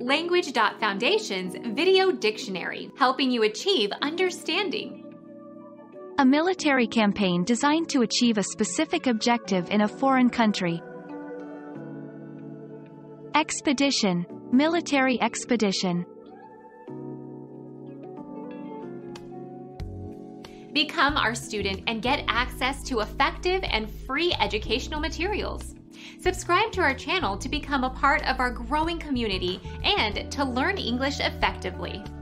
Language.Foundation's Video Dictionary, helping you achieve understanding. A military campaign designed to achieve a specific objective in a foreign country. Expedition, military expedition. Become our student and get access to effective and free educational materials. Subscribe to our channel to become a part of our growing community and to learn English effectively.